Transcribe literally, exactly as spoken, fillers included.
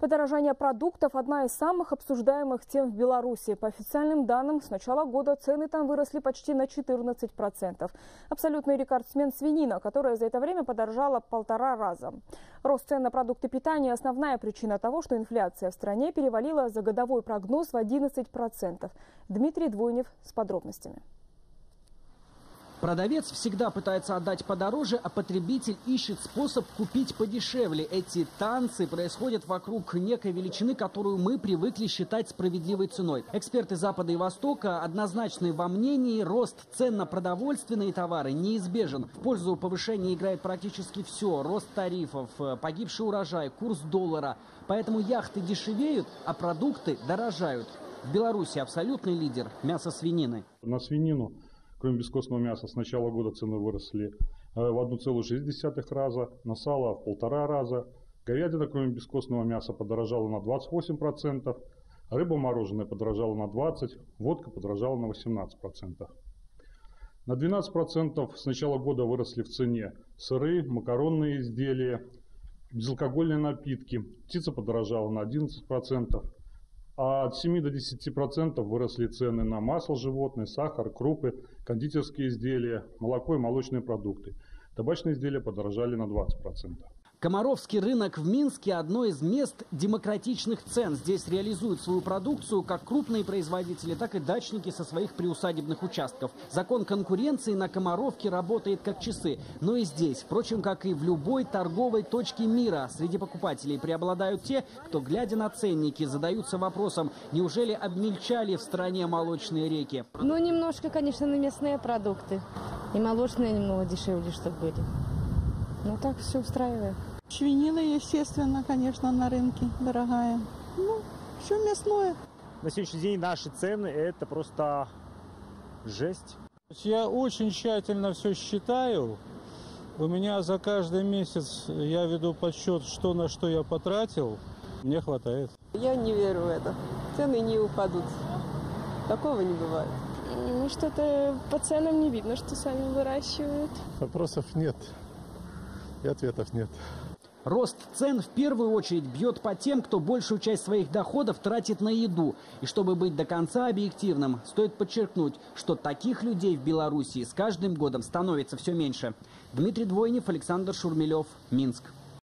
Подорожание продуктов – одна из самых обсуждаемых тем в Беларуси. По официальным данным, с начала года цены там выросли почти на четырнадцать процентов. Абсолютный рекордсмен – свинина, которая за это время подорожала полтора раза. Рост цен на продукты питания – основная причина того, что инфляция в стране перевалила за годовой прогноз в одиннадцать процентов. Дмитрий Двойнев с подробностями. Продавец всегда пытается отдать подороже, а потребитель ищет способ купить подешевле. Эти танцы происходят вокруг некой величины, которую мы привыкли считать справедливой ценой. Эксперты Запада и Востока однозначны во мнении: рост цен на продовольственные товары неизбежен. В пользу повышения играет практически все. Рост тарифов, погибший урожай, курс доллара. Поэтому яхты дешевеют, а продукты дорожают. В Беларуси абсолютный лидер – мясо свинины. На свинину, кроме бескостного мяса, с начала года цены выросли в одна целая шесть десятых раза, на сало в полтора раза. Говядина, кроме бескостного мяса, подорожала на двадцать восемь процентов, рыба мороженая подорожала на двадцать процентов, водка подорожала на восемнадцать процентов. На двенадцать процентов с начала года выросли в цене сыры, макаронные изделия, безалкогольные напитки. Птица подорожала на одиннадцать процентов. А от семи до десяти процентов выросли цены на масло животное, сахар, крупы, кондитерские изделия, молоко и молочные продукты. Табачные изделия подорожали на двадцать процентов. Комаровский рынок в Минске – одно из мест демократичных цен. Здесь реализуют свою продукцию как крупные производители, так и дачники со своих приусадебных участков. Закон конкуренции на Комаровке работает как часы. Но и здесь, впрочем, как и в любой торговой точке мира, среди покупателей преобладают те, кто, глядя на ценники, задаются вопросом: неужели обмельчали в стране молочные реки? Ну, немножко, конечно, на мясные продукты. И молочные немного дешевле, чтобы были. Ну, так все устраивает. Свинина, естественно, конечно, на рынке дорогая. Ну, все мясное. На сегодняшний день наши цены – это просто жесть. Я очень тщательно все считаю. У меня за каждый месяц я веду подсчет, что на что я потратил. Мне хватает. Я не верю в это. Цены не упадут. Такого не бывает. Ну, что-то по ценам не видно, что сами выращивают. Вопросов нет. И ответов нет. Рост цен в первую очередь бьет по тем, кто большую часть своих доходов тратит на еду. И чтобы быть до конца объективным, стоит подчеркнуть, что таких людей в Беларуси с каждым годом становится все меньше. Дмитрий Двойнев, Александр Шурмелев, Минск.